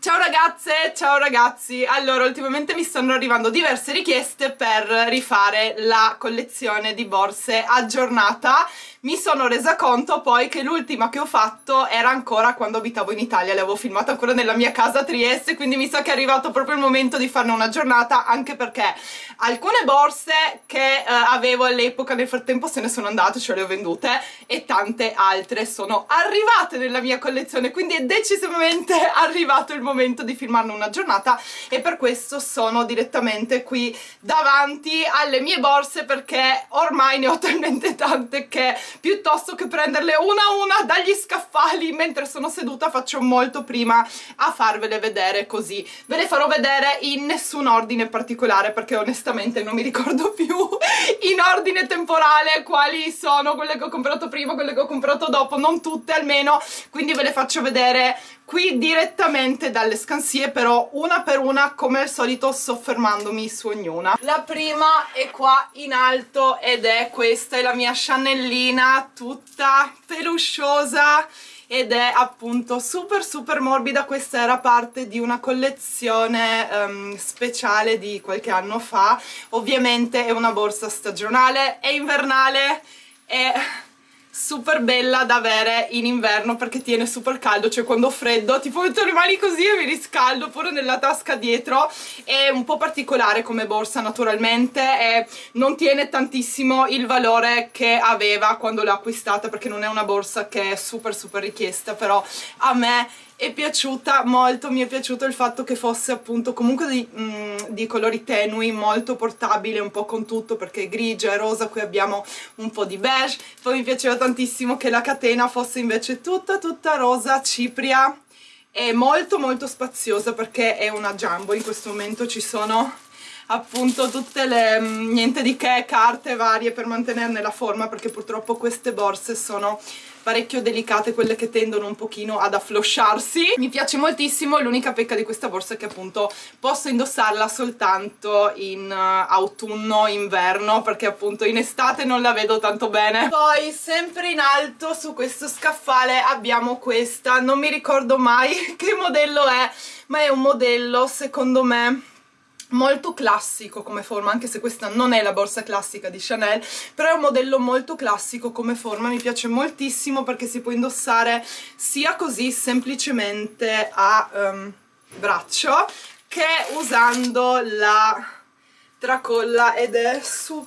Ciao ragazze, ciao ragazzi. Allora, ultimamente mi stanno arrivando diverse richieste per rifare la collezione di borse aggiornata. Mi sono resa conto poi che l'ultima che ho fatto era ancora quando abitavo in Italia, le avevo filmate ancora nella mia casa a Trieste, quindi mi sa che è arrivato proprio il momento di farne una giornata, anche perché alcune borse che avevo all'epoca nel frattempo se ne sono andate, cioè le ho vendute, e tante altre sono arrivate nella mia collezione, quindi è decisamente arrivato il momento di filmarne una giornata e per questo sono direttamente qui davanti alle mie borse, perché ormai ne ho talmente tante che piuttosto che prenderle una a una dagli scaffali mentre sono seduta faccio molto prima a farvele vedere, così ve le farò vedere in nessun ordine particolare, perché onestamente non mi ricordo più in ordine temporale quali sono quelle che ho comprato prima, quelle che ho comprato dopo, non tutte almeno, quindi ve le faccio vedere qui direttamente dalle scansie, però una per una come al solito soffermandomi su ognuna. La prima è qua in alto ed è questa, è la mia Chanelina tutta pelusciosa ed è appunto super morbida. Questa era parte di una collezione speciale di qualche anno fa. Ovviamente è una borsa stagionale, è invernale, è super bella da avere in inverno perché tiene super caldo, cioè quando ho freddo tipo metto le mani così e mi riscaldo, pure nella tasca dietro. È un po' particolare come borsa naturalmente e non tiene tantissimo il valore che aveva quando l'ho acquistata, perché non è una borsa che è super richiesta, però a me è piaciuta molto. Mi è piaciuto il fatto che fosse appunto comunque di colori tenui, molto portabile, un po' con tutto, perché è grigia e rosa, qui abbiamo un po' di beige. Poi mi piaceva tantissimo che la catena fosse invece tutta rosa cipria e molto spaziosa, perché è una jumbo. In questo momento ci sono appunto tutte le niente di che carte varie per mantenerne la forma, perché purtroppo queste borse sono parecchio delicate, quelle che tendono un pochino ad afflosciarsi. Mi piace moltissimo. L'unica pecca di questa borsa è che appunto posso indossarla soltanto in autunno, inverno, perché appunto in estate non la vedo tanto bene. Poi sempre in alto su questo scaffale abbiamo questa, non mi ricordo mai che modello è, ma è un modello secondo me molto classico come forma, anche se questa non è la borsa classica di Chanel, però è un modello molto classico come forma. Mi piace moltissimo perché si può indossare sia così semplicemente a braccio che usando la tracolla, ed è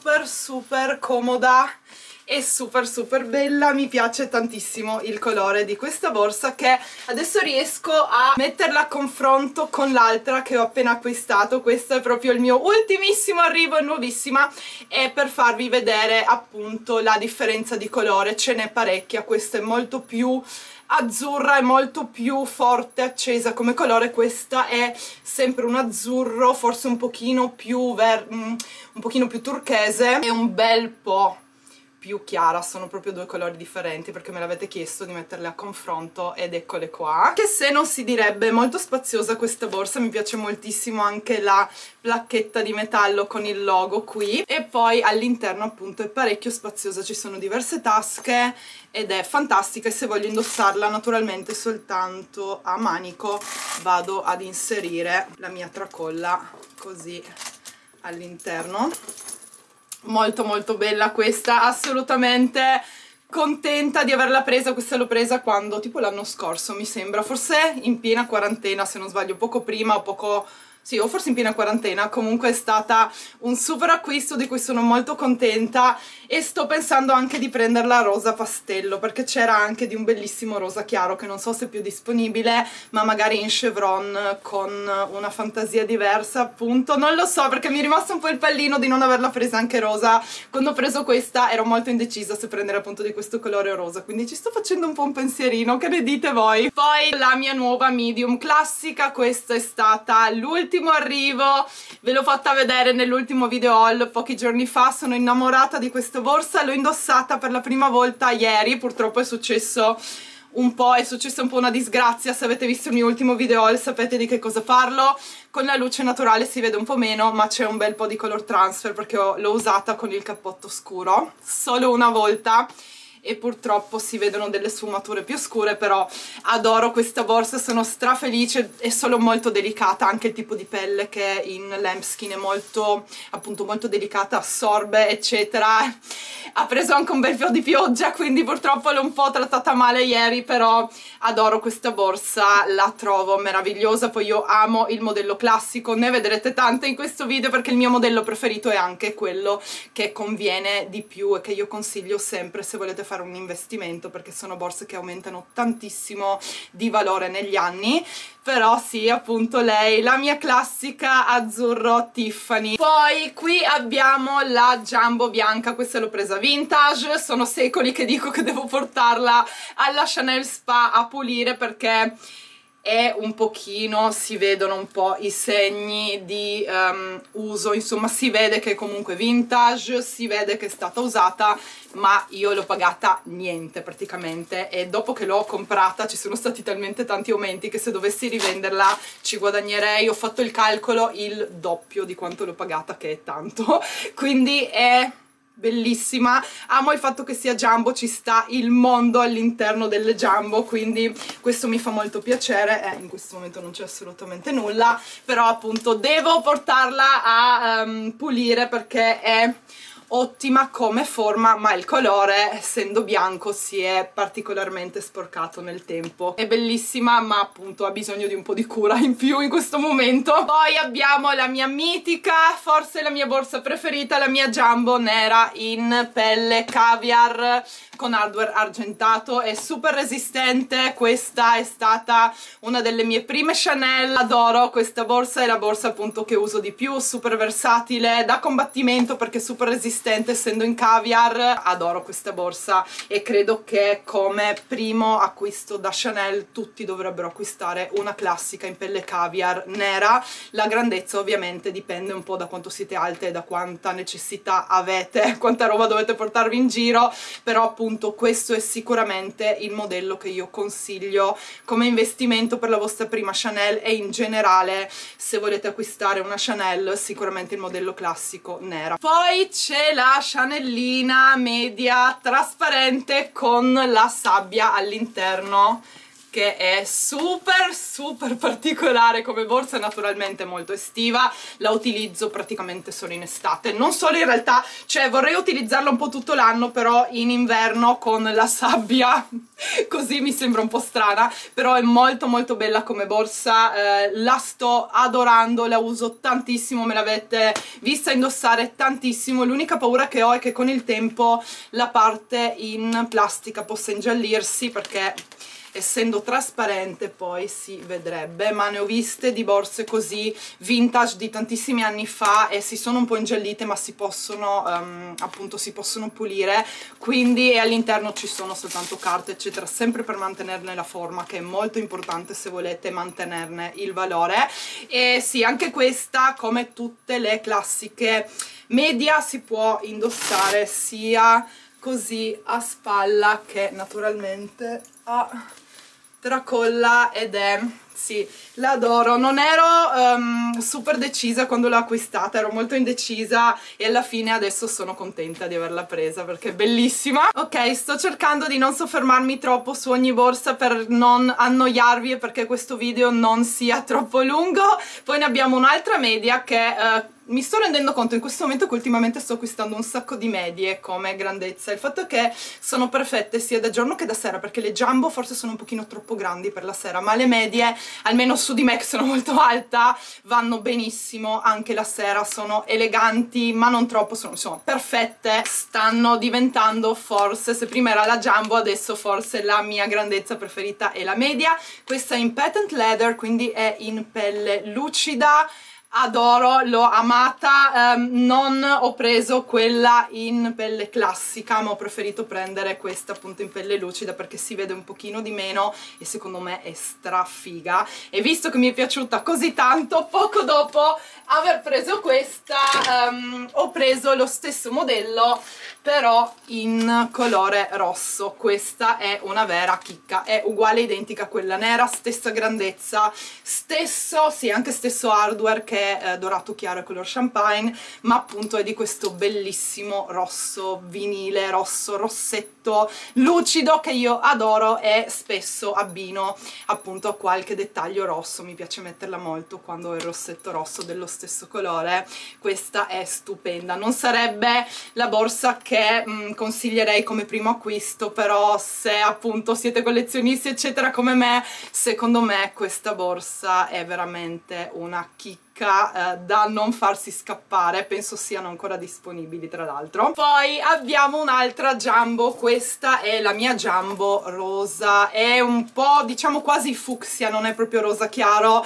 super comoda e super bella. Mi piace tantissimo il colore di questa borsa, che adesso riesco a metterla a confronto con l'altra che ho appena acquistato. Questo è proprio il mio ultimissimo arrivo, è nuovissima, e per farvi vedere appunto la differenza di colore ce n'è parecchia. Questa è molto più azzurra, è molto più forte, accesa come colore. Questa è sempre un azzurro, forse un pochino più turchese, e un bel po' più chiara. Sono proprio due colori differenti perché me l'avete chiesto di metterle a confronto, ed eccole qua. Che se non si direbbe, molto spaziosa questa borsa. Mi piace moltissimo anche la placchetta di metallo con il logo qui, e poi all'interno appunto è parecchio spaziosa, ci sono diverse tasche ed è fantastica. E se voglio indossarla naturalmente soltanto a manico vado ad inserire la mia tracolla così all'interno. Molto bella questa, assolutamente contenta di averla presa. Questa l'ho presa quando, tipo l'anno scorso mi sembra, forse in piena quarantena se non sbaglio, poco prima o poco... sì, o forse in piena quarantena. Comunque è stata un super acquisto di cui sono molto contenta, e sto pensando anche di prenderla rosa pastello, perché c'era anche di un bellissimo rosa chiaro che non so se è più disponibile, ma magari in chevron con una fantasia diversa appunto, non lo so, perché mi è rimasto un po' il pallino di non averla presa anche rosa. Quando ho preso questa ero molto indecisa se prendere appunto di questo colore o rosa, quindi ci sto facendo un po' un pensierino. Che ne dite voi? Poi la mia nuova medium classica, questa è stata l'ultimo arrivo, ve l'ho fatta vedere nell'ultimo video haul pochi giorni fa. Sono innamorata di questa borsa, l'ho indossata per la prima volta ieri. Purtroppo è successo un po' una disgrazia. Se avete visto il mio ultimo video haul sapete di che cosa parlo. Con la luce naturale si vede un po' meno, ma c'è un bel po' di color transfer perché l'ho usata con il cappotto scuro solo una volta e purtroppo si vedono delle sfumature più scure, però adoro questa borsa, sono strafelice, è solo molto delicata, anche il tipo di pelle che in lambskin è molto, appunto, molto delicata, assorbe eccetera. Ha preso anche un bel po' di pioggia, quindi purtroppo l'ho un po' trattata male ieri, però adoro questa borsa, la trovo meravigliosa. Poi io amo il modello classico, ne vedrete tante in questo video perché il mio modello preferito è anche quello che conviene di più e che io consiglio sempre se volete fare un investimento, perché sono borse che aumentano tantissimo di valore negli anni. Però sì, appunto lei, la mia classica azzurro Tiffany. Poi qui abbiamo la Jumbo bianca, questa l'ho presa vintage, sono secoli che dico che devo portarla alla Chanel Spa a pulire perché è un pochino, si vedono un po' i segni di uso, insomma si vede che è comunque vintage, si vede che è stata usata, ma io l'ho pagata niente praticamente, e dopo che l'ho comprata ci sono stati talmente tanti aumenti che se dovessi rivenderla ci guadagnerei, ho fatto il calcolo, il doppio di quanto l'ho pagata, che è tanto, quindi è bellissima. Amo il fatto che sia Jumbo, ci sta il mondo all'interno delle Jumbo, quindi questo mi fa molto piacere. In questo momento non c'è assolutamente nulla, però appunto devo portarla a pulire perché è ottima come forma, ma il colore, essendo bianco, si è particolarmente sporcato nel tempo. È bellissima, ma appunto ha bisogno di un po' di cura in più in questo momento. Poi abbiamo la mia mitica, forse la mia borsa preferita, la mia Jumbo nera in pelle caviar con hardware argentato, è super resistente. Questa è stata una delle mie prime Chanel, adoro questa borsa, è la borsa appunto che uso di più, super versatile, da combattimento perché è super resistente essendo in caviar. Adoro questa borsa e credo che come primo acquisto da Chanel tutti dovrebbero acquistare una classica in pelle caviar nera. La grandezza ovviamente dipende un po' da quanto siete alte e da quanta necessità avete, quanta roba dovete portarvi in giro, però appunto questo è sicuramente il modello che io consiglio come investimento per la vostra prima Chanel, e in generale se volete acquistare una Chanel sicuramente il modello classico nera. Poi c'è la Chanelina media trasparente con la sabbia all'interno, che è super super particolare come borsa, naturalmente molto estiva, la utilizzo praticamente solo in estate, non solo in realtà, cioè vorrei utilizzarla un po' tutto l'anno, però in inverno con la sabbia così mi sembra un po' strana, però è molto molto bella come borsa, la sto adorando, la uso tantissimo, me l'avete vista indossare tantissimo. L'unica paura che ho è che con il tempo la parte in plastica possa ingiallirsi, perché essendo trasparente poi si vedrebbe, ma ne ho viste di borse così vintage di tantissimi anni fa e si sono un po' ingiallite, ma si possono appunto si possono pulire, quindi all'interno ci sono soltanto carte eccetera, sempre per mantenerne la forma, che è molto importante se volete mantenerne il valore. E sì, anche questa, come tutte le classiche media, si può indossare sia così a spalla che naturalmente a tracolla, ed è, sì, l'adoro. Non ero super decisa quando l'ho acquistata, ero molto indecisa e alla fine adesso sono contenta di averla presa perché è bellissima. Ok, sto cercando di non soffermarmi troppo su ogni borsa per non annoiarvi e perché questo video non sia troppo lungo. Poi ne abbiamo un'altra media che mi sto rendendo conto in questo momento che ultimamente sto acquistando un sacco di medie come grandezza. Il fatto è che sono perfette sia da giorno che da sera, perché le Jumbo forse sono un pochino troppo grandi per la sera, ma le medie, almeno su di me che sono molto alta, vanno benissimo anche la sera, sono eleganti ma non troppo, sono insomma perfette. Stanno diventando, forse, se prima era la Jumbo, adesso forse la mia grandezza preferita è la media. Questa è in patent leather, quindi è in pelle lucida, adoro, l'ho amata. Non ho preso quella in pelle classica, ma ho preferito prendere questa appunto in pelle lucida perché si vede un pochino di meno e secondo me è strafiga, e visto che mi è piaciuta così tanto, poco dopo aver preso questa ho preso lo stesso modello però in colore rosso. Questa è una vera chicca, è uguale, identica a quella nera, stessa grandezza, stesso, sì, anche stesso hardware, che è dorato chiaro e color champagne, ma appunto è di questo bellissimo rosso vinile, rosso rossetto rossetto lucido che io adoro e spesso abbino appunto a qualche dettaglio rosso, mi piace metterla molto quando ho il rossetto rosso dello stesso colore. Questa è stupenda, non sarebbe la borsa che consiglierei come primo acquisto, però se appunto siete collezionisti eccetera come me, secondo me questa borsa è veramente una chicca da non farsi scappare, penso siano ancora disponibili tra l'altro. Poi abbiamo un'altra Jumbo, questa è la mia Jumbo rosa, è un po' diciamo quasi fucsia, non è proprio rosa chiaro.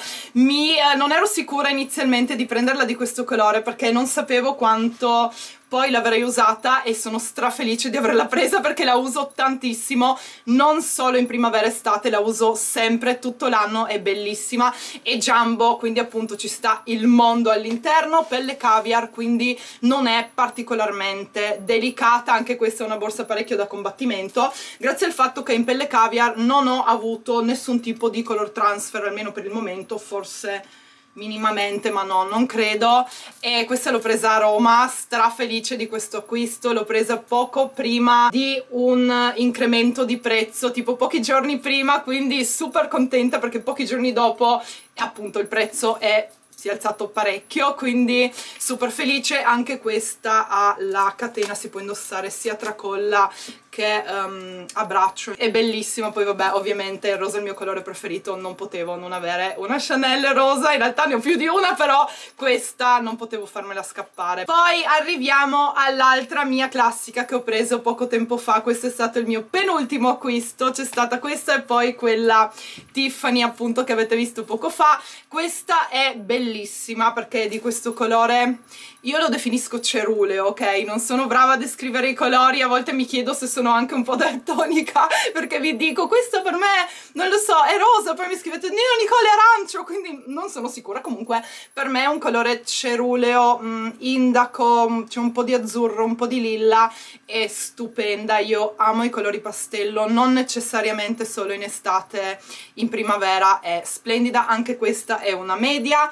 Non ero sicura inizialmente di prenderla di questo colore perché non sapevo quanto poi l'avrei usata e sono strafelice di averla presa perché la uso tantissimo, non solo in primavera estate, la uso sempre tutto l'anno, è bellissima, è Jumbo quindi appunto ci sta il mondo all'interno, pelle caviar quindi non è particolarmente delicata, anche questa è una borsa parecchio da combattimento grazie al fatto che in pelle caviar non ho avuto nessun tipo di color transfer, almeno per il momento, forse minimamente, ma no, non credo. E questa l'ho presa a Roma, strafelice di questo acquisto, l'ho presa poco prima di un incremento di prezzo, tipo pochi giorni prima, quindi super contenta perché pochi giorni dopo appunto il prezzo si è alzato parecchio, quindi super felice. Anche questa ha la catena, si può indossare sia tracolla che a braccio, è bellissima. Poi vabbè, ovviamente il rosa è il mio colore preferito, non potevo non avere una Chanel rosa, in realtà ne ho più di una, però questa non potevo farmela scappare. Poi arriviamo all'altra mia classica che ho preso poco tempo fa, questo è stato il mio penultimo acquisto, c'è stata questa e poi quella Tiffany appunto che avete visto poco fa. Questa è bellissima perché è di questo colore, io lo definisco ceruleo, ok? Non sono brava a descrivere i colori, a volte mi chiedo se sono anche un po' daltonica, perché vi dico, questo per me, non lo so, è rosa, poi mi scrivete, Nino Nicole è arancio, quindi non sono sicura. Comunque per me è un colore ceruleo, indaco, c'è un po' di azzurro, un po' di lilla, è stupenda. Io amo i colori pastello, non necessariamente solo in estate, in primavera è splendida. Anche questa è una media.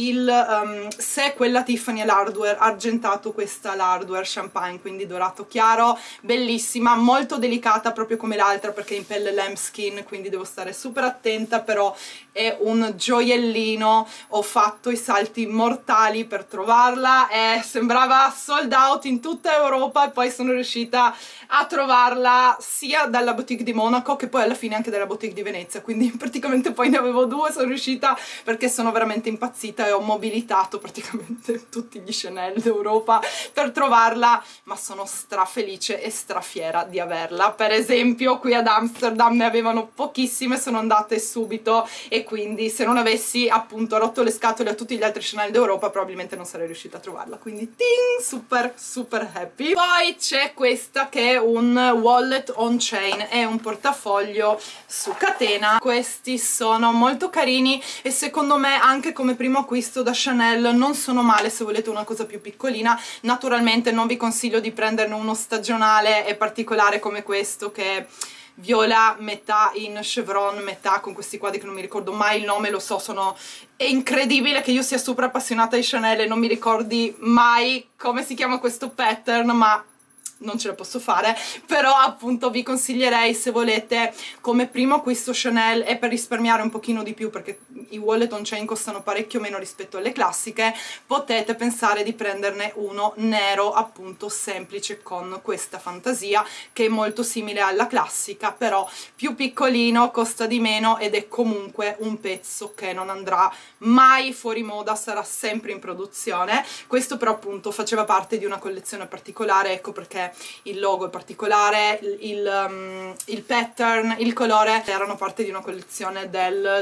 Se quella Tiffany è l'hardware argentato, questa l'hardware champagne, quindi dorato chiaro, bellissima, molto delicata proprio come l'altra perché è in pelle lambskin, quindi devo stare super attenta, però è un gioiellino. Ho fatto i salti mortali per trovarla e sembrava sold out in tutta Europa e poi sono riuscita a trovarla sia dalla boutique di Monaco che poi alla fine anche dalla boutique di Venezia, quindi praticamente poi ne avevo due, sono riuscita perché sono veramente impazzita e ho mobilitato praticamente tutti gli Chanel d'Europa per trovarla, ma sono strafelice e strafiera di averla. Per esempio qui ad Amsterdam ne avevano pochissime, sono andate subito e quindi se non avessi appunto rotto le scatole a tutti gli altri Chanel d'Europa probabilmente non sarei riuscita a trovarla, quindi ting, super super happy. Poi c'è questa che è un wallet on chain, è un portafoglio su catena. Questi sono molto carini e secondo me anche come primo acquisto da Chanel non sono male se volete una cosa più piccolina. Naturalmente non vi consiglio di prenderne uno stagionale e particolare come questo che è viola, metà in chevron, metà con questi quadri che non mi ricordo mai il nome, lo so, è incredibile che io sia super appassionata di Chanel e non mi ricordi mai come si chiama questo pattern, ma non ce la posso fare. Però appunto vi consiglierei, se volete come primo acquisto Chanel e per risparmiare un pochino di più perché i wallet on chain costano parecchio meno rispetto alle classiche, potete pensare di prenderne uno nero appunto semplice con questa fantasia che è molto simile alla classica, però più piccolino, costa di meno ed è comunque un pezzo che non andrà mai fuori moda, sarà sempre in produzione. Questo però appunto faceva parte di una collezione particolare, ecco perché il logo è particolare, il pattern, il colore erano parte di una collezione del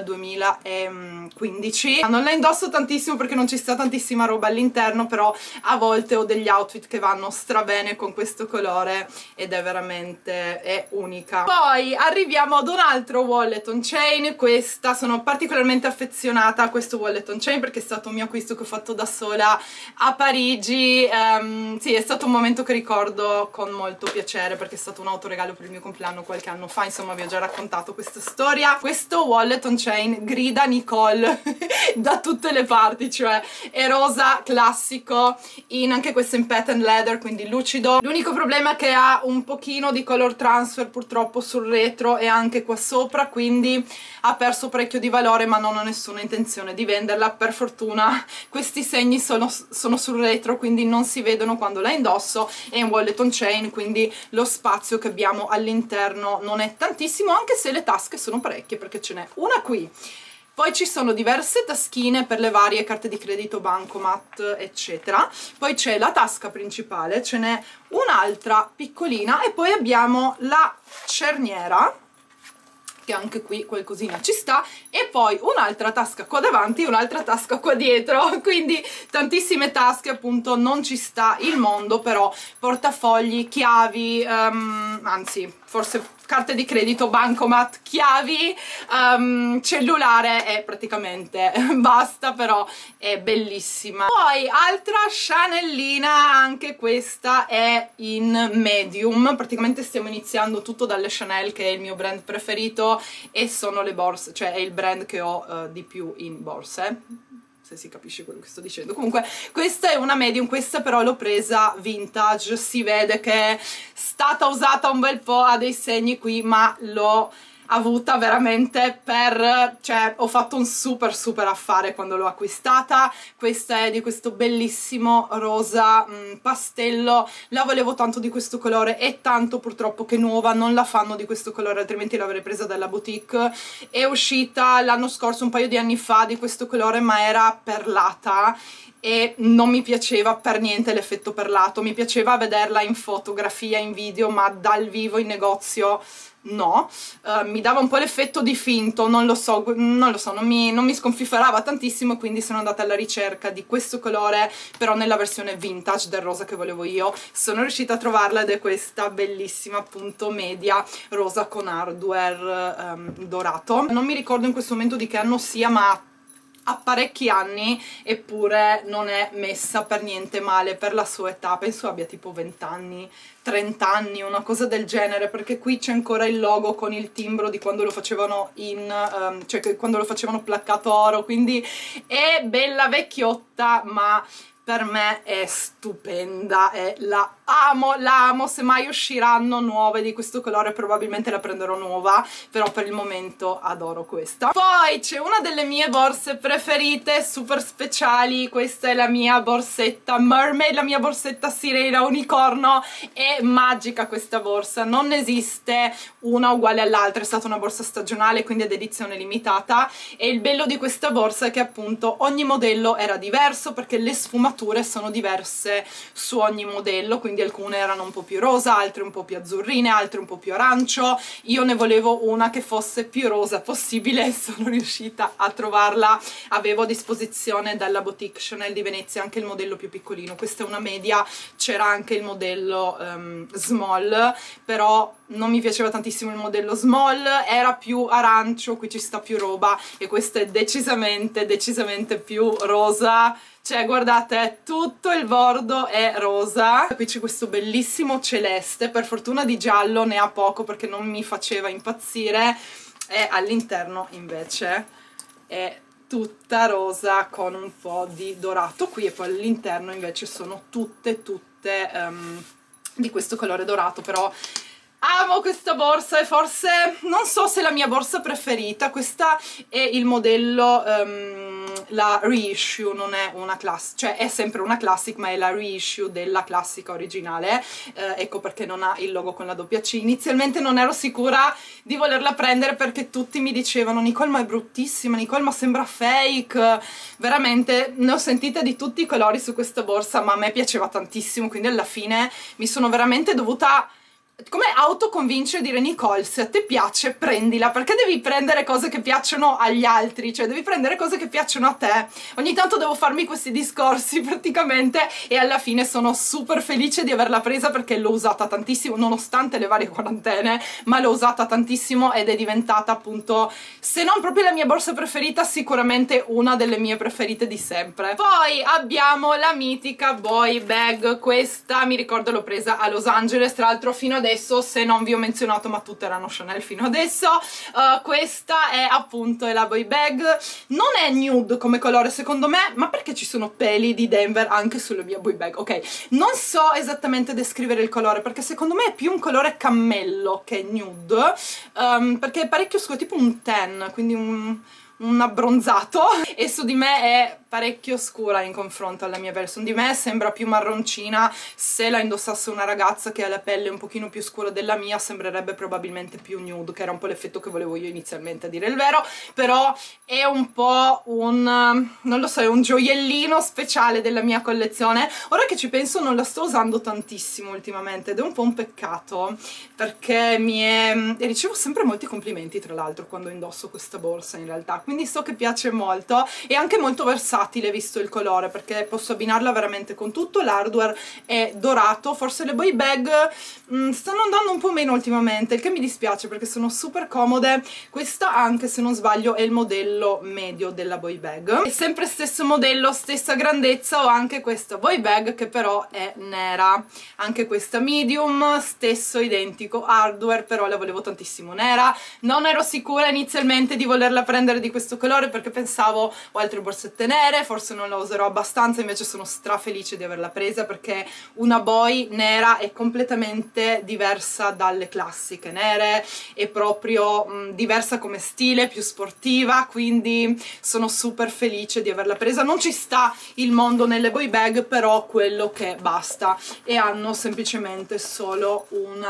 2015. Non la indosso tantissimo perché non ci sta tantissima roba all'interno, però a volte ho degli outfit che vanno strabene con questo colore ed è veramente unica. Poi arriviamo ad un altro wallet on chain. Questa, sono particolarmente affezionata a questo wallet on chain perché è stato un mio acquisto che ho fatto da sola a Parigi. Sì, è stato un momento che ricordo molto piacere, perché è stato un autoregalo per il mio compleanno qualche anno fa. Insomma, vi ho già raccontato questa storia. Questo wallet on chain grida Nicole da tutte le parti, cioè è rosa classico, anche questo in patent leather, quindi lucido. L'unico problema è che ha un pochino di color transfer purtroppo sul retro e anche qua sopra, quindi ha perso parecchio di valore, ma non ho nessuna intenzione di venderla. Per fortuna questi segni sono sul retro, quindi non si vedono quando la indosso. È un wallet on chain, quindi lo spazio che abbiamo all'interno non è tantissimo, anche se le tasche sono parecchie, perché ce n'è una qui. Poi ci sono diverse taschine per le varie carte di credito, bancomat, eccetera. Poi c'è la tasca principale, ce n'è un'altra piccolina e poi abbiamo la cerniera, che anche qui qualcosina ci sta, e poi un'altra tasca qua davanti e un'altra tasca qua dietro, quindi tantissime tasche, appunto non ci sta il mondo, però portafogli, chiavi, anzi forse carte di credito, bancomat, chiavi, cellulare e praticamente basta, però è bellissima. Poi altra Chanelina, anche questa è in medium, praticamente stiamo iniziando tutto dalle Chanel, che è il mio brand preferito e sono le borse, cioè è il brand che ho di più in borse, se si capisce quello che sto dicendo. Comunque questa è una medium, questa però l'ho presa vintage, si vede che è stata usata un bel po', ha dei segni qui, ma l'ho avuta veramente cioè ho fatto un super affare quando l'ho acquistata. Questa è di questo bellissimo rosa pastello, la volevo tanto di questo colore, e tanto purtroppo che nuova non la fanno di questo colore, altrimenti l'avrei presa dalla boutique. È uscita l'anno scorso, un paio di anni fa, di questo colore, ma era perlata e non mi piaceva per niente l'effetto perlato. Mi piaceva vederla in fotografia, in video, ma dal vivo in negozio no, mi dava un po' l'effetto di finto, non lo so, non mi sconfifferava tantissimo, quindi sono andata alla ricerca di questo colore, però nella versione vintage del rosa che volevo io. Sono riuscita a trovarla ed è questa bellissima, appunto, media rosa con hardware dorato. Non mi ricordo in questo momento di che anno sia, ma ha parecchi anni, eppure non è messa per niente male per la sua età. Penso abbia tipo 20 anni, 30 anni, una cosa del genere, perché qui c'è ancora il logo con il timbro di quando lo facevano cioè quando lo facevano placcato oro, quindi è bella vecchiotta, ma per me è stupenda e la amo. Se mai usciranno nuove di questo colore probabilmente la prenderò nuova, però per il momento adoro questa. Poi c'è una delle mie borse preferite, super speciali. Questa è la mia borsetta Mermaid, la mia borsetta sirena unicorno. È magica questa borsa, non esiste una uguale all'altra, è stata una borsa stagionale, quindi ad edizione limitata, e il bello di questa borsa è che appunto ogni modello era diverso, perché le sfumature sono diverse su ogni modello, quindi alcune erano un po' più rosa, altre un po' più azzurrine, altre un po' più arancio. Io ne volevo una che fosse più rosa possibile e sono riuscita a trovarla. Avevo a disposizione dalla boutique Chanel di Venezia anche il modello più piccolino, questa è una media, c'era anche il modello small, però non mi piaceva tantissimo il modello small, era più arancio, qui ci sta più roba, e questa è decisamente più rosa. Cioè guardate, tutto il bordo è rosa. Qui c'è questo bellissimo celeste, per fortuna di giallo ne ha poco perché non mi faceva impazzire, e all'interno invece è tutta rosa con un po' di dorato qui, e poi all'interno invece sono tutte di questo colore dorato. Però amo questa borsa, e forse non so se è la mia borsa preferita. Questa è il modello la reissue, non è una classic, cioè è sempre una classic, ma è la reissue della classica originale. Ecco perché non ha il logo con la doppia C. Inizialmente non ero sicura di volerla prendere, perché tutti mi dicevano: Nicole, ma è bruttissima, Nicole, ma sembra fake. Veramente ne ho sentite di tutti i colori su questa borsa, ma a me piaceva tantissimo, quindi alla fine mi sono veramente dovuta come autoconvincere e dire Nicole, se a te piace prendila, perché devi prendere cose che piacciono agli altri, cioè devi prendere cose che piacciono a te. Ogni tanto devo farmi questi discorsi praticamente, e alla fine sono super felice di averla presa perché l'ho usata tantissimo nonostante le varie quarantene, ma l'ho usata tantissimo ed è diventata appunto, se non proprio la mia borsa preferita, sicuramente una delle mie preferite di sempre. Poi abbiamo la mitica Boy Bag, questa mi ricordo l'ho presa a Los Angeles, tra l'altro fino adesso, se non vi ho menzionato, ma tutte erano Chanel fino adesso. Questa è appunto la Boy Bag, non è nude come colore secondo me, ma perché ci sono peli di Denver anche sulla mia Boy Bag, ok? Non so esattamente descrivere il colore, perché secondo me è più un colore cammello che nude, perché è parecchio scuro, tipo un tan, quindi un abbronzato, e su di me è parecchio scura in confronto alla mia version. Di me sembra più marroncina, se la indossasse una ragazza che ha la pelle un pochino più scura della mia sembrerebbe probabilmente più nude, che era un po' l'effetto che volevo io inizialmente, a dire il vero, però è un po' un, non lo so, è un gioiellino speciale della mia collezione. Ora che ci penso non la sto usando tantissimo ultimamente ed è un po' un peccato, perché ricevo sempre molti complimenti tra l'altro quando indosso questa borsa in realtà, quindi so che piace molto, e anche molto versatile visto il colore, perché posso abbinarla veramente con tutto. L'hardware è dorato, forse le Boy Bag stanno andando un po' meno ultimamente, il che mi dispiace perché sono super comode. Questa, anche se non sbaglio, è il modello medio della Boy Bag, è sempre stesso modello, stessa grandezza. Ho anche questa Boy Bag che però è nera, anche questa medium, stesso identico hardware, però la volevo tantissimo nera. Non ero sicura inizialmente di volerla prendere di questo colore perché pensavo ho altre borsette nere, forse non la userò abbastanza, invece sono strafelice di averla presa perché una Boy nera è completamente diversa dalle classiche nere, è proprio diversa come stile, più sportiva, quindi sono super felice di averla presa. Non ci sta il mondo nelle Boy Bag, però quello che basta, e hanno semplicemente solo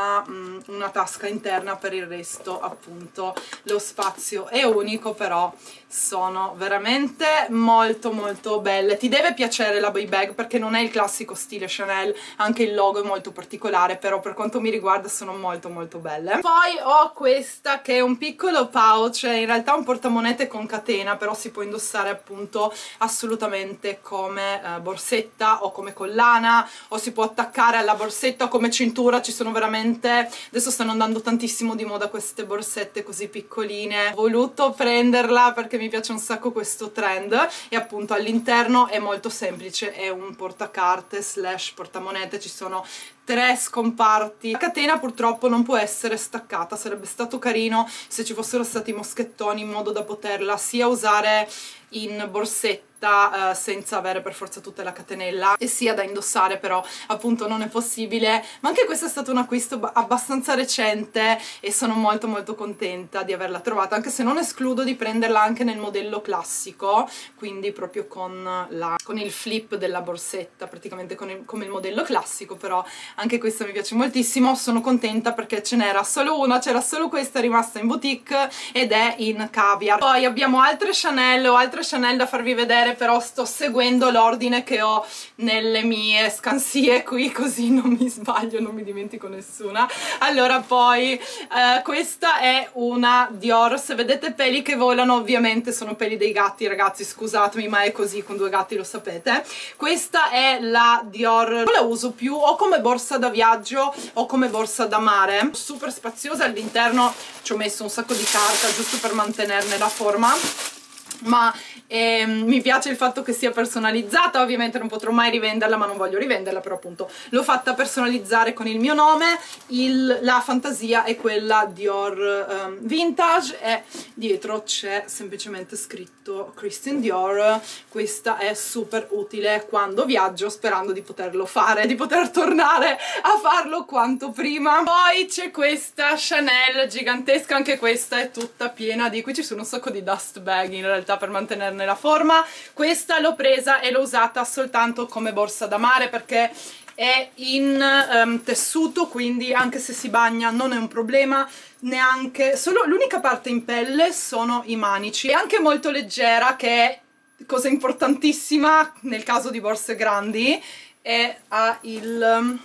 una tasca interna, per il resto appunto lo spazio è unico, però sono veramente molto molto belle. Ti deve piacere la Boy Bag perché non è il classico stile Chanel, anche il logo è molto particolare, però per quanto mi riguarda sono molto molto belle. Poi ho questa che è un piccolo pouch, è in realtà un portamonete con catena, però si può indossare appunto assolutamente come borsetta o come collana, o si può attaccare alla borsetta come cintura. Ci sono veramente, adesso stanno andando tantissimo di moda queste borsette così piccoline, ho voluto prenderla perché mi piace un sacco questo trend, e appunto all'interno è molto semplice, è un portacarte slash portamonete, ci sono 3 scomparti. La catena purtroppo non può essere staccata, sarebbe stato carino se ci fossero stati moschettoni in modo da poterla sia usare in borsetta senza avere per forza tutta la catenella, e sia da indossare, però appunto non è possibile. Ma anche questo è stato un acquisto abbastanza recente e sono molto molto contenta di averla trovata, anche se non escludo di prenderla anche nel modello classico, quindi proprio con il flip della borsetta, praticamente come il modello classico. Però anche questa mi piace moltissimo, sono contenta perché ce n'era solo una, c'era solo questa rimasta in boutique ed è in caviar. Poi abbiamo altre Chanel, ho altre Chanel da farvi vedere, però sto seguendo l'ordine che ho nelle mie scansie qui, così non mi sbaglio, non mi dimentico nessuna. Allora, poi questa è una Dior, se vedete peli che volano ovviamente sono peli dei gatti, ragazzi, scusatemi, ma è così, con 2 gatti lo sapete. Questa è la Dior, non la uso più o come borsa da viaggio o come borsa da mare, super spaziosa. All'interno ci ho messo un sacco di carta giusto per mantenerne la forma, ma mi piace il fatto che sia personalizzata. Ovviamente non potrò mai rivenderla, ma non voglio rivenderla, però appunto l'ho fatta personalizzare con il mio nome. La fantasia è quella Dior Vintage, e dietro c'è semplicemente scritto Christian Dior. Questa è super utile quando viaggio, sperando di poterlo fare, di poter tornare a farlo quanto prima. Poi c'è questa Chanel gigantesca, anche questa è tutta piena qui ci sono un sacco di dust bag in realtà per mantenerne la forma. Questa l'ho presa e l'ho usata soltanto come borsa da mare perché è in tessuto, quindi anche se si bagna non è un problema, neanche, solo l'unica parte in pelle sono i manici. È anche molto leggera, che è cosa importantissima nel caso di borse grandi, e ha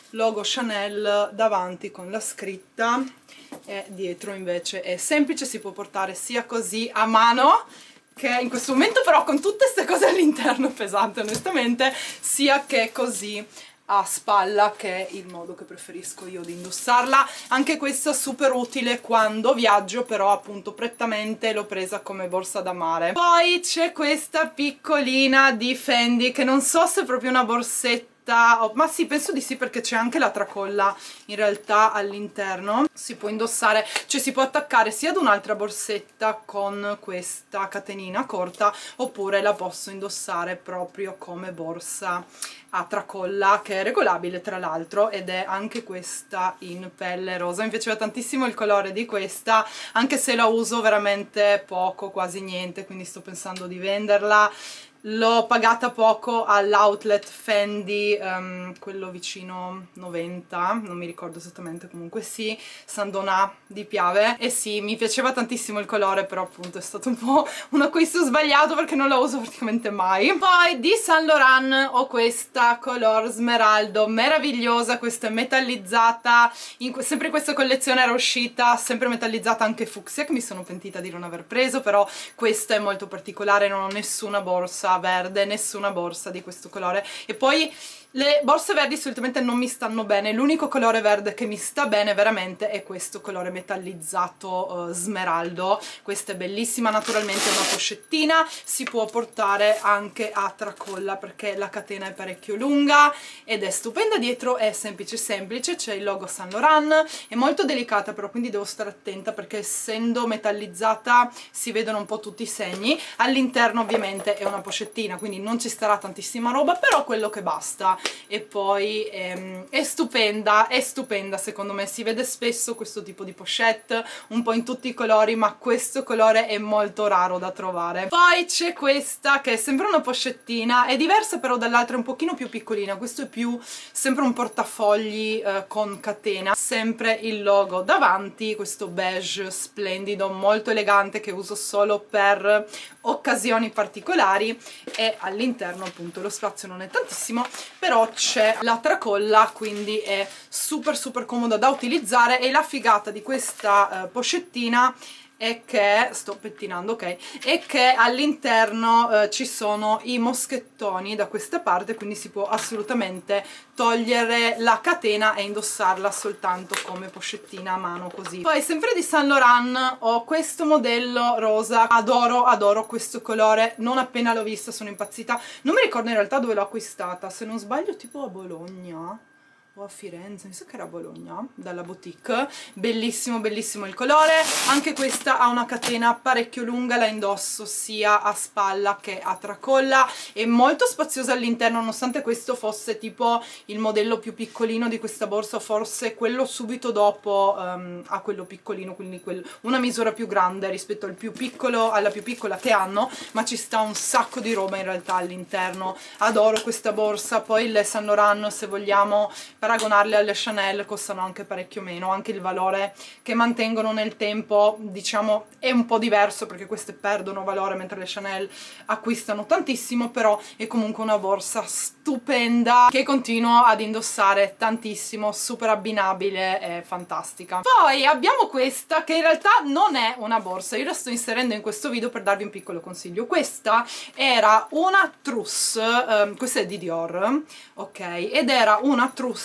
logo Chanel davanti con la scritta, e dietro invece è semplice, si può portare sia così a mano, che in questo momento però con tutte queste cose all'interno è pesante onestamente, sia che così a spalla, che è il modo che preferisco io di indossarla. Anche questa super utile quando viaggio, però appunto prettamente l'ho presa come borsa da mare. Poi c'è questa piccolina di Fendi, che non so se è proprio una borsetta, ma sì, penso di sì, perché c'è anche la tracolla in realtà all'interno. Si può indossare, cioè si può attaccare sia ad un'altra borsetta con questa catenina corta, oppure la posso indossare proprio come borsa a tracolla, che è regolabile tra l'altro, ed è anche questa in pelle rosa. Mi piaceva tantissimo il colore di questa, anche se la uso veramente poco, quasi niente, quindi sto pensando di venderla. L'ho pagata poco all'outlet Fendi, quello vicino 90, non mi ricordo esattamente, comunque sì, Saint Donat di Piave, e sì, mi piaceva tantissimo il colore, però appunto è stato un po' un acquisto sbagliato perché non la uso praticamente mai. Poi di Saint Laurent ho questa color smeraldo meravigliosa, questa è metallizzata, sempre in questa collezione era uscita sempre metallizzata anche fucsia, che mi sono pentita di non aver preso, però questa è molto particolare, non ho nessuna borsa verde, nessuna borsa di questo colore. E poi le borse verdi solitamente non mi stanno bene, l'unico colore verde che mi sta bene veramente è questo colore metallizzato smeraldo. Questa è bellissima, naturalmente è una pochettina, si può portare anche a tracolla perché la catena è parecchio lunga ed è stupenda. Dietro è semplice semplice, c'è il logo Saint Laurent, è molto delicata però, quindi devo stare attenta perché essendo metallizzata si vedono un po' tutti i segni. All'interno ovviamente è una pochettina, quindi non ci starà tantissima roba, però quello che basta. E poi è stupenda secondo me, si vede spesso questo tipo di pochette un po' in tutti i colori, ma questo colore è molto raro da trovare. Poi c'è questa che è sempre una pochettina, è diversa però dall'altra, è un pochino più piccolina, questo è più sempre un portafogli con catena, sempre il logo davanti, questo beige splendido molto elegante che uso solo per occasioni particolari, e all'interno appunto lo spazio non è tantissimo, però c'è la tracolla, quindi è super super comoda da utilizzare. E la figata di questa pochettina è che, sto pettinando, ok, è che all'interno ci sono i moschettoni da questa parte, quindi si può assolutamente togliere la catena e indossarla soltanto come pochettina a mano così. Poi sempre di Saint Laurent ho questo modello rosa, adoro adoro questo colore, non appena l'ho vista sono impazzita. Non mi ricordo in realtà dove l'ho acquistata, se non sbaglio tipo a Bologna o a Firenze, mi sa che era a Bologna, dalla boutique. Bellissimo bellissimo il colore. Anche questa ha una catena parecchio lunga, la indosso sia a spalla che a tracolla, è molto spaziosa all'interno, nonostante questo fosse tipo il modello più piccolino di questa borsa, forse quello subito dopo a quello piccolino, quindi una misura più grande rispetto al più piccolo, alla più piccola che hanno, ma ci sta un sacco di roba in realtà all'interno. Adoro questa borsa. Poi le Saint Laurent, se vogliamo paragonarle alle Chanel, costano anche parecchio meno, anche il valore che mantengono nel tempo diciamo è un po' diverso perché queste perdono valore mentre le Chanel acquistano tantissimo, però è comunque una borsa stupenda che continuo ad indossare tantissimo, super abbinabile e fantastica. Poi abbiamo questa che in realtà non è una borsa, io la sto inserendo in questo video per darvi un piccolo consiglio. Questa era una trousse, questa è di Dior, ok, ed era una trousse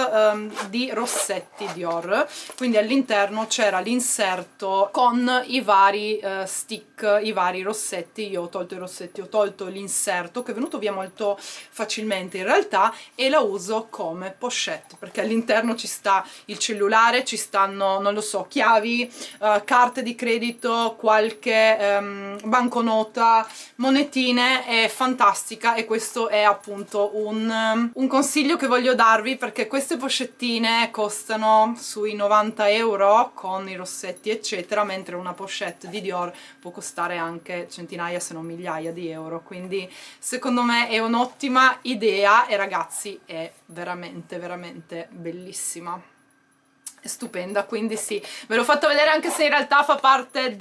di rossetti Dior, quindi all'interno c'era l'inserto con i vari stick, i vari rossetti. Io ho tolto i rossetti, ho tolto l'inserto che è venuto via molto facilmente in realtà, e la uso come pochette perché all'interno ci sta il cellulare, ci stanno, non lo so, chiavi, carte di credito, qualche banconota, monetine. È fantastica e questo è appunto un consiglio che voglio darvi, perché queste pochettine costano sui 90 euro con i rossetti eccetera, mentre una pochette di Dior può costare anche centinaia se non migliaia di euro, quindi secondo me è un'ottima idea e ragazzi è veramente veramente bellissima. stupenda, quindi sì, ve l'ho fatto vedere anche se in realtà fa parte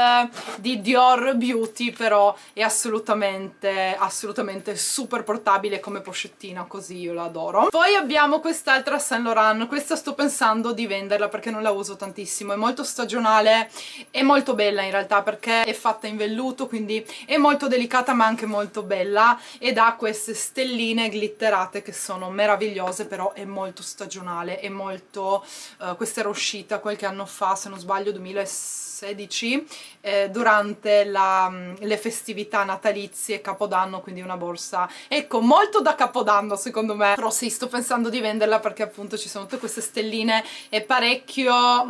di Dior Beauty, però è assolutamente super portabile come pochettina, così io la adoro. Poi abbiamo quest'altra Saint Laurent, questa sto pensando di venderla perché non la uso tantissimo, è molto stagionale, è molto bella in realtà perché è fatta in velluto, quindi è molto delicata ma anche molto bella, ed ha queste stelline glitterate che sono meravigliose, però è molto stagionale, è molto questa era uscita qualche anno fa, se non sbaglio 2016, durante le festività natalizie, Capodanno, quindi una borsa, ecco, molto da Capodanno secondo me, però sì, sto pensando di venderla perché appunto ci sono tutte queste stelline, è parecchio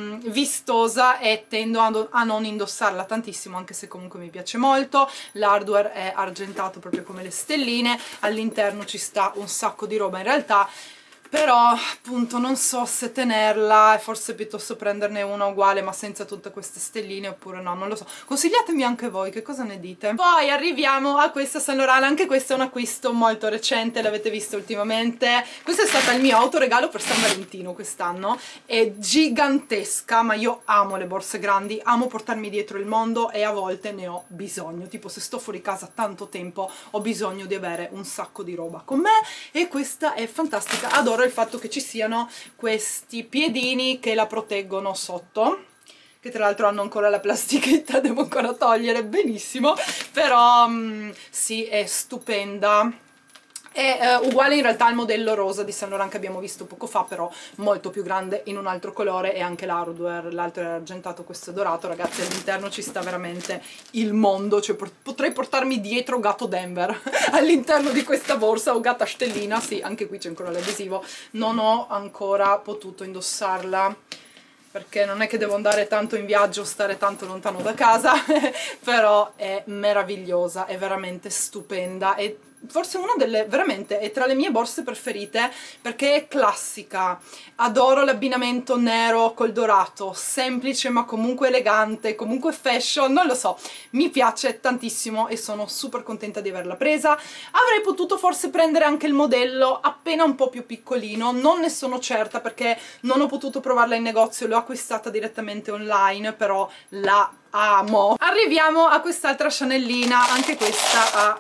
vistosa e tendo a non indossarla tantissimo, anche se comunque mi piace molto. L'hardware è argentato proprio come le stelline, all'interno ci sta un sacco di roba in realtà, però appunto non so se tenerla e forse piuttosto prenderne una uguale ma senza tutte queste stelline, oppure no, non lo so. Consigliatemi anche voi, che cosa ne dite? Poi arriviamo a questa Saint Laurent, anche questo è un acquisto molto recente, l'avete visto ultimamente. Questo è stato il mio autoregalo per San Valentino quest'anno, è gigantesca, ma io amo le borse grandi, amo portarmi dietro il mondo e a volte ne ho bisogno, tipo se sto fuori casa tanto tempo ho bisogno di avere un sacco di roba con me, e questa è fantastica. Adoro il fatto che ci siano questi piedini che la proteggono sotto, che tra l'altro hanno ancora la plastichetta, devo ancora togliere, benissimo, però sì, è stupenda. È uguale in realtà al modello rosa di Saint Laurent che abbiamo visto poco fa, però molto più grande in un altro colore, e anche l'hardware, l'altro è argentato, questo è dorato. Ragazzi, all'interno ci sta veramente il mondo, cioè potrei portarmi dietro Gatto Denver all'interno di questa borsa, o Gatta Stellina, sì, anche qui c'è ancora l'adesivo. Non ho ancora potuto indossarla perché non è che devo andare tanto in viaggio, stare tanto lontano da casa, però è meravigliosa, è veramente stupenda, e forse una delle, veramente, è tra le mie borse preferite perché è classica. Adoro l'abbinamento nero col dorato, semplice ma comunque elegante, comunque fashion, non lo so, mi piace tantissimo e sono super contenta di averla presa. Avrei potuto forse prendere anche il modello appena un po' più piccolino, non ne sono certa perché non ho potuto provarla in negozio, l'ho acquistata direttamente online, però la amo. Arriviamo a quest'altra Chanelina, anche questa ha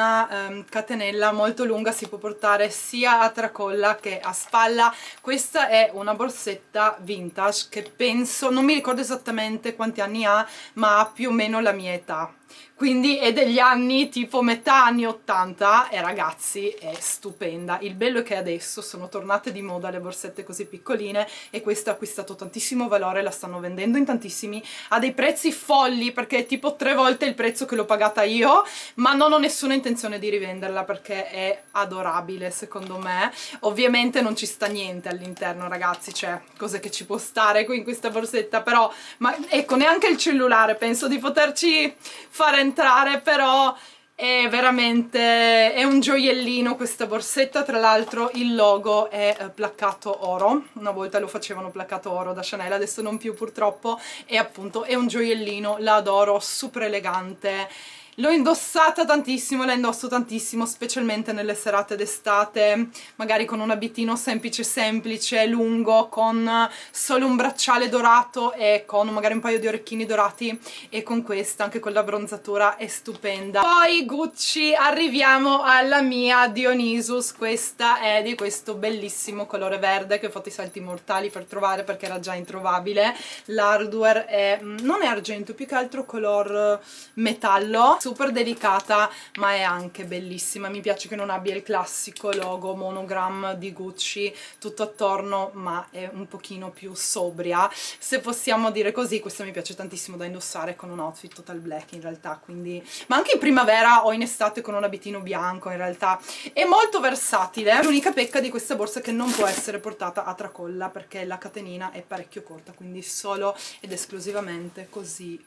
una catenella molto lunga, si può portare sia a tracolla che a spalla. Questa è una borsetta vintage che penso, non mi ricordo esattamente quanti anni ha, ma ha più o meno la mia età, quindi è degli anni tipo metà anni 80, e ragazzi è stupenda. Il bello è che adesso sono tornate di moda le borsette così piccoline, e questa ha acquistato tantissimo valore, la stanno vendendo in tantissimi a dei prezzi folli, perché è tipo 3 volte il prezzo che l'ho pagata io, ma non ho nessuna intenzione di rivenderla perché è adorabile secondo me. Ovviamente non ci sta niente all'interno, ragazzi, cioè cos'è che ci può stare qui in questa borsetta, però ma ecco, neanche il cellulare penso di poterci fare entrare, però è veramente, è un gioiellino questa borsetta. Tra l'altro il logo è placcato oro, una volta lo facevano placcato oro da Chanel, adesso non più purtroppo, e appunto è un gioiellino, la adoro, super elegante. L'ho indossata tantissimo, la indosso tantissimo, specialmente nelle serate d'estate, magari con un abitino semplice, lungo, con solo un bracciale dorato e con magari un paio di orecchini dorati, e con questa, anche con la bronzatura, è stupenda. Poi Gucci, arriviamo alla mia Dionysus, questa è di questo bellissimo colore verde che ho fatto i salti mortali per trovare perché era già introvabile. L'hardware è, non è argento, più che altro color metallo, super delicata ma è anche bellissima. Mi piace che non abbia il classico logo monogram di Gucci tutto attorno, ma è un pochino più sobria, se possiamo dire così. Questa mi piace tantissimo da indossare con un outfit total black in realtà, quindi, ma anche in primavera o in estate con un abitino bianco. In realtà è molto versatile. L'unica pecca di questa borsa è che non può essere portata a tracolla perché la catenina è parecchio corta, quindi solo ed esclusivamente così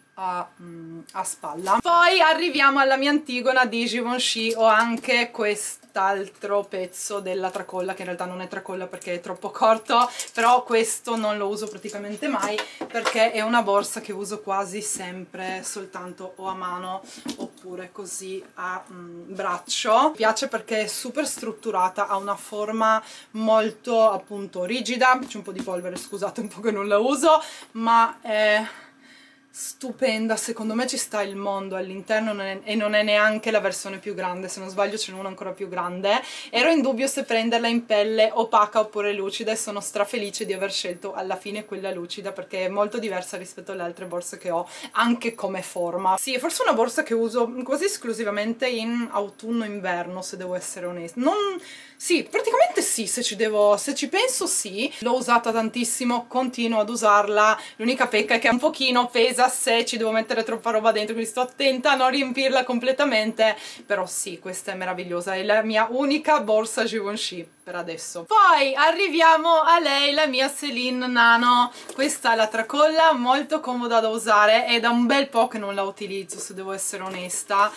a spalla. Poi arriviamo alla mia Antigona di Givenchy. Ho anche quest'altro pezzo della tracolla, che in realtà non è tracolla perché è troppo corto, però questo non lo uso praticamente mai perché è una borsa che uso quasi sempre soltanto o a mano oppure così a braccio. Mi piace perché è super strutturata, ha una forma molto appunto rigida, c'è un po' di polvere, scusate, un po' che non la uso, ma è stupenda, secondo me ci sta il mondo all'interno e non è neanche la versione più grande, se non sbaglio ce n'è una ancora più grande. Ero in dubbio se prenderla in pelle opaca oppure lucida e sono strafelice di aver scelto alla fine quella lucida perché è molto diversa rispetto alle altre borse che ho, anche come forma. Sì, è forse una borsa che uso quasi esclusivamente in autunno-inverno, se devo essere onesta. Sì, praticamente sì, se ci penso sì. L'ho usata tantissimo, continuo ad usarla, l'unica pecca è che un pochino pesa se ci devo mettere troppa roba dentro, quindi sto attenta a non riempirla completamente, però sì, questa è meravigliosa, è la mia unica borsa Givenchy per adesso. Poi arriviamo a lei, la mia Celine Nano. Questa è la tracolla, molto comoda da usare, è da un bel po' che non la utilizzo, se devo essere onesta.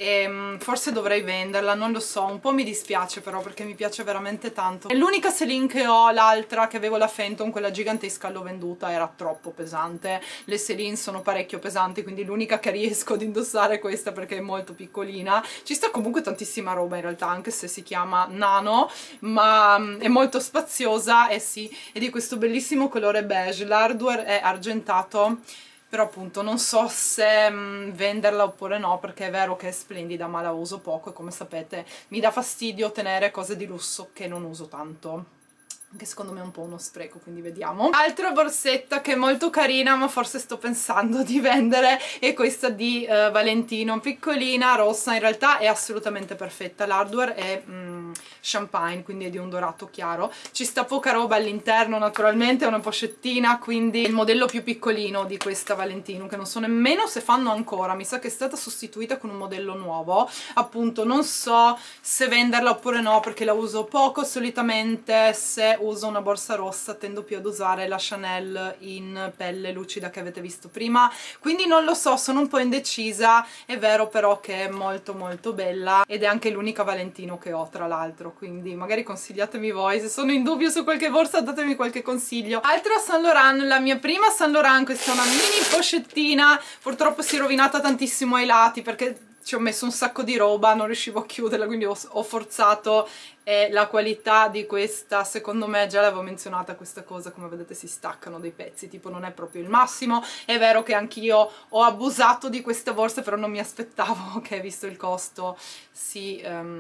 Forse dovrei venderla, non lo so, un po' mi dispiace però perché mi piace veramente tanto. È l'unica Celine che ho, l'altra che avevo, la Phantom, quella gigantesca, l'ho venduta, era troppo pesante. Le Celine sono parecchio pesanti, quindi l'unica che riesco ad indossare è questa perché è molto piccolina. Ci sta comunque tantissima roba in realtà, anche se si chiama Nano, ma è molto spaziosa e sì, è di questo bellissimo colore beige, l'hardware è argentato. Però appunto non so se venderla oppure no, perché è vero che è splendida ma la uso poco e come sapete mi dà fastidio tenere cose di lusso che non uso tanto, che secondo me è un po' uno spreco, quindi vediamo. Altra borsetta che è molto carina ma forse sto pensando di vendere è questa di Valentino, piccolina, rossa, in realtà è assolutamente perfetta, l'hardware è champagne, quindi è di un dorato chiaro, ci sta poca roba all'interno, naturalmente è una pochettina, quindi è il modello più piccolino di questa Valentino, che non so nemmeno se fanno ancora, mi sa che è stata sostituita con un modello nuovo, appunto non so se venderla oppure no perché la uso poco, solitamente se uso una borsa rossa tendo più ad usare la Chanel in pelle lucida che avete visto prima, quindi non lo so, sono un po' indecisa. È vero però che è molto molto bella ed è anche l'unica Valentino che ho tra l'altro, quindi magari consigliatemi voi, se sono in dubbio su qualche borsa datemi qualche consiglio. Altra Saint Laurent, la mia prima Saint Laurent, questa è una mini pochettina, purtroppo si è rovinata tantissimo ai lati perché ci ho messo un sacco di roba, non riuscivo a chiuderla, quindi ho forzato, e la qualità di questa, secondo me, già l'avevo menzionata questa cosa, come vedete si staccano dei pezzi, tipo non è proprio il massimo. È vero che anch'io ho abusato di queste borse, però non mi aspettavo che, visto il costo, si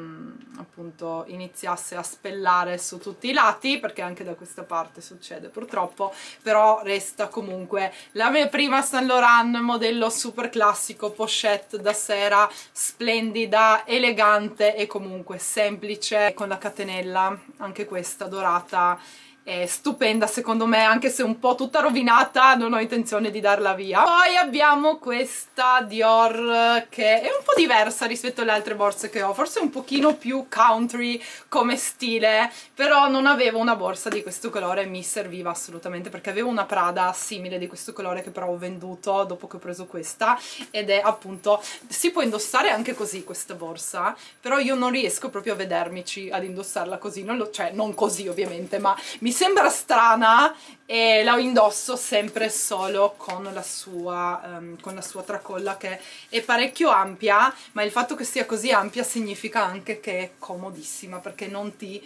appunto iniziasse a spellare su tutti i lati, perché anche da questa parte succede purtroppo, però resta comunque la mia prima Saint Laurent, modello super classico, pochette da sera, splendida, elegante e comunque semplice, con la catenella, anche questa dorata, è stupenda secondo me, anche se un po' tutta rovinata, non ho intenzione di darla via. Poi abbiamo questa Dior che è un po' diversa rispetto alle altre borse che ho, forse un pochino più country come stile, però non avevo una borsa di questo colore e mi serviva assolutamente, perché avevo una Prada simile di questo colore che però ho venduto dopo che ho preso questa, ed è appunto, si può indossare anche così questa borsa, però io non riesco proprio a vedermici ad indossarla così, cioè non così ovviamente, ma mi sembra strana e la indosso sempre solo con la sua tracolla, che è parecchio ampia, ma il fatto che sia così ampia significa anche che è comodissima, perché non ti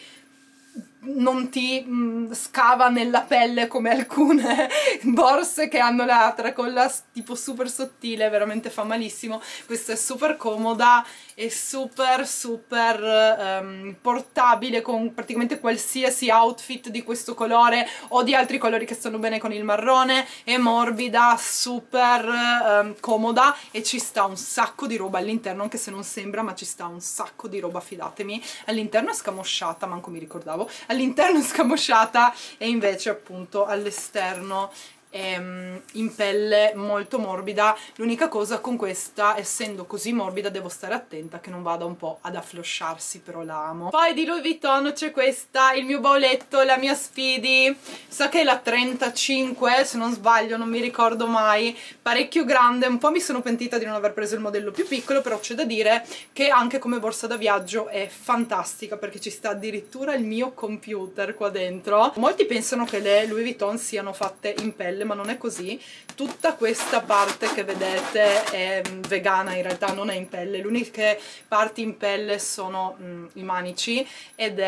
scava nella pelle come alcune borse che hanno la tracolla tipo super sottile, veramente fa malissimo. Questa è super comoda e super portabile con praticamente qualsiasi outfit di questo colore o di altri colori che stanno bene con il marrone, è morbida, super comoda e ci sta un sacco di roba all'interno, anche se non sembra, ma ci sta un sacco di roba, fidatemi. All'interno è scamosciata, manco mi ricordavo, all'interno è scamosciata e invece appunto all'esterno in pelle molto morbida. L'unica cosa con questa, essendo così morbida, devo stare attenta che non vada un po' ad afflosciarsi, però la amo. Poi di Louis Vuitton c'è questa, il mio bauletto, la mia Speedy, sa che è la 35 se non sbaglio, non mi ricordo mai, parecchio grande, un po' mi sono pentita di non aver preso il modello più piccolo, però c'è da dire che anche come borsa da viaggio è fantastica, perché ci sta addirittura il mio computer qua dentro. Molti pensano che le Louis Vuitton siano fatte in pelle, ma non è così. Tutta questa parte che vedete è vegana, in realtà non è in pelle, le uniche parti in pelle sono i manici, ed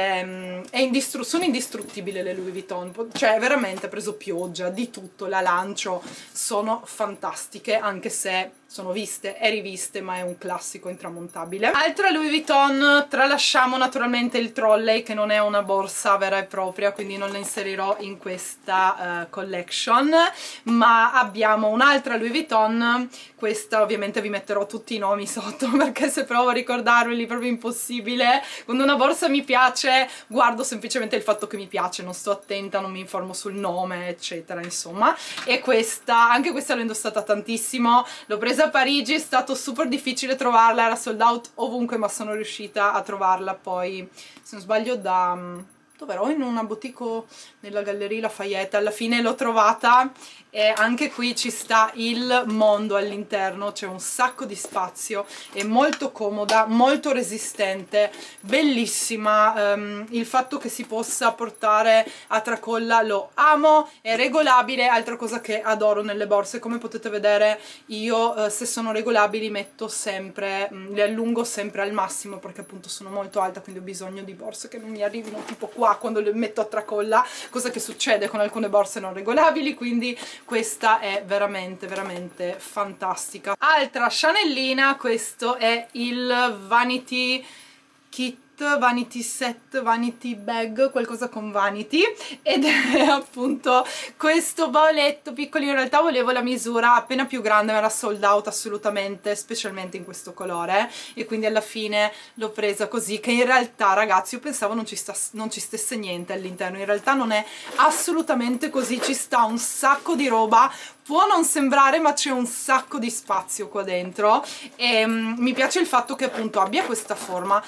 sono indistruttibili le Louis Vuitton, cioè veramente ha preso pioggia, di tutto, la lancio, sono fantastiche, anche se sono viste e riviste, ma è un classico intramontabile. Altra Louis Vuitton, tralasciamo naturalmente il trolley, che non è una borsa vera e propria, quindi non la inserirò in questa collection, ma abbiamo un'altra Louis Vuitton. Questa ovviamente vi metterò tutti i nomi sotto, perché se provo a ricordarveli è proprio impossibile. Quando una borsa mi piace guardo semplicemente il fatto che mi piace, non sto attenta, non mi informo sul nome eccetera, insomma. E questa, anche questa l'ho indossata tantissimo, l'ho presa a Parigi, è stato super difficile trovarla, era sold out ovunque, ma sono riuscita a trovarla poi, se non sbaglio, da... dove ero? In una boutique nella Galleria Lafayette, alla fine l'ho trovata, e anche qui ci sta il mondo all'interno, c'è un sacco di spazio, è molto comoda, molto resistente, bellissima. Il fatto che si possa portare a tracolla lo amo, è regolabile, altra cosa che adoro nelle borse. Come potete vedere io se sono regolabili metto sempre, le allungo sempre al massimo, perché appunto sono molto alta, quindi ho bisogno di borse che non mi arrivino tipo qua quando le metto a tracolla, cosa che succede con alcune borse non regolabili, quindi questa è veramente veramente fantastica. Altra Chanelina, questo è il Vanity Kit, Vanity Set, Vanity Bag, qualcosa con Vanity, ed è appunto questo bauletto piccolino. In realtà volevo la misura appena più grande, ma era sold out assolutamente, specialmente in questo colore, e quindi alla fine l'ho presa così, che in realtà, ragazzi, io pensavo non ci stesse niente all'interno, in realtà non è assolutamente così, ci sta un sacco di roba. Può non sembrare, ma c'è un sacco di spazio qua dentro, e mi piace il fatto che appunto abbia questa forma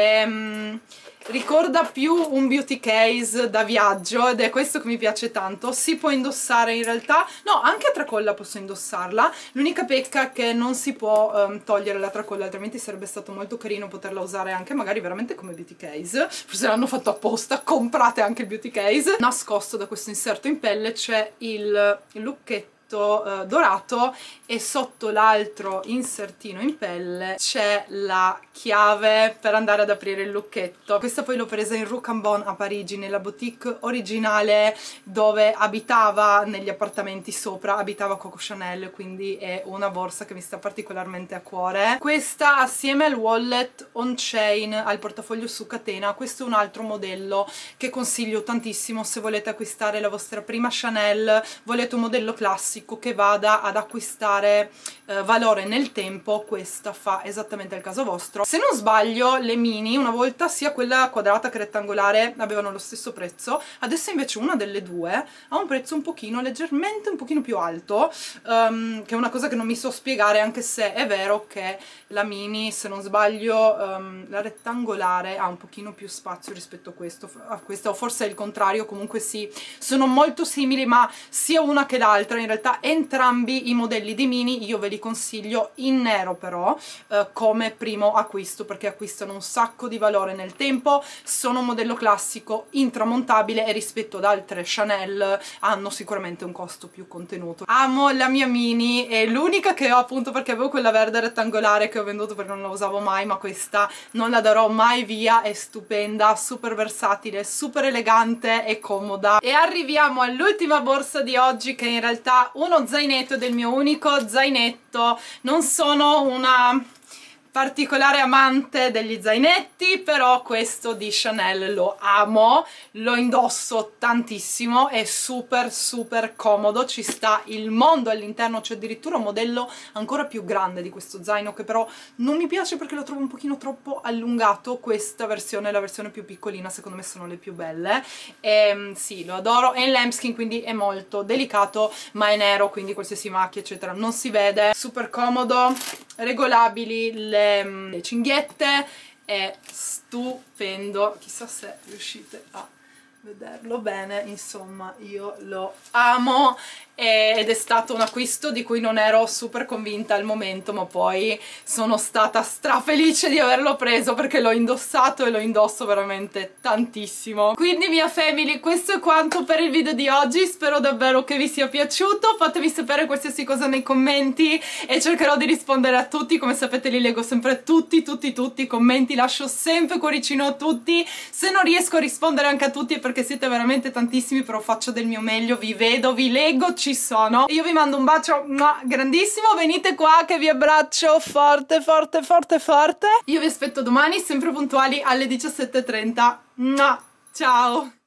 che ricorda più un beauty case da viaggio, ed è questo che mi piace tanto. Si può indossare in realtà, no, anche a tracolla posso indossarla, l'unica pecca è che non si può togliere la tracolla, altrimenti sarebbe stato molto carino poterla usare anche magari veramente come beauty case. Forse l'hanno fatto apposta, comprate anche il beauty case. Nascosto da questo inserto in pelle c'è il lucchetto dorato, e sotto l'altro insertino in pelle c'è la chiave per andare ad aprire il lucchetto. Questa poi l'ho presa in Rue Cambon a Parigi, nella boutique originale dove abitava, negli appartamenti sopra abitava Coco Chanel, quindi è una borsa che mi sta particolarmente a cuore. Questa assieme al wallet on chain, al portafoglio su catena, questo è un altro modello che consiglio tantissimo se volete acquistare la vostra prima Chanel, volete un modello classico che vada ad acquistare valore nel tempo. Questa fa esattamente il caso vostro. Se non sbaglio le mini una volta, sia quella quadrata che rettangolare, avevano lo stesso prezzo, adesso invece una delle due ha un prezzo un pochino, leggermente un pochino più alto, che è una cosa che non mi so spiegare, anche se è vero che la mini, se non sbaglio, la rettangolare ha un pochino più spazio rispetto a questa, o forse è il contrario. Comunque sì, sono molto simili, ma sia una che l'altra, in realtà entrambi i modelli di mini io ve li consiglio in nero, però come primo acquisto, perché acquistano un sacco di valore nel tempo, sono un modello classico intramontabile, e rispetto ad altre Chanel hanno sicuramente un costo più contenuto. Amo la mia mini, è l'unica che ho appunto perché avevo quella verde rettangolare che ho venduto perché non la usavo mai, ma questa non la darò mai via, è stupenda, super versatile, super elegante e comoda. E arriviamo all'ultima borsa di oggi, che in realtà uno zainetto, del mio unico zainetto. Non sono una particolare amante degli zainetti, però questo di Chanel lo amo, lo indosso tantissimo, è super super comodo, ci sta il mondo all'interno, c'è addirittura un modello ancora più grande di questo zaino che però non mi piace perché lo trovo un pochino troppo allungato. Questa versione è la versione più piccolina, secondo me sono le più belle, e sì, lo adoro. È in lambskin, quindi è molto delicato, ma è nero, quindi qualsiasi macchia eccetera non si vede, super comodo, regolabili le cinghiette, è stupendo. Chissà se riuscite a vederlo bene, insomma io lo amo ed è stato un acquisto di cui non ero super convinta al momento, ma poi sono stata strafelice di averlo preso perché l'ho indossato e lo indosso veramente tantissimo. Quindi mia family, questo è quanto per il video di oggi, spero davvero che vi sia piaciuto, fatemi sapere qualsiasi cosa nei commenti e cercherò di rispondere a tutti. Come sapete li leggo sempre tutti i commenti, lascio sempre cuoricino a tutti. Se non riesco a rispondere anche a tutti è perché siete veramente tantissimi, però faccio del mio meglio, vi vedo, vi leggo, ci sono. Io vi mando un bacio grandissimo, venite qua che vi abbraccio forte forte forte forte. Io vi aspetto domani sempre puntuali alle 17:30. Ciao!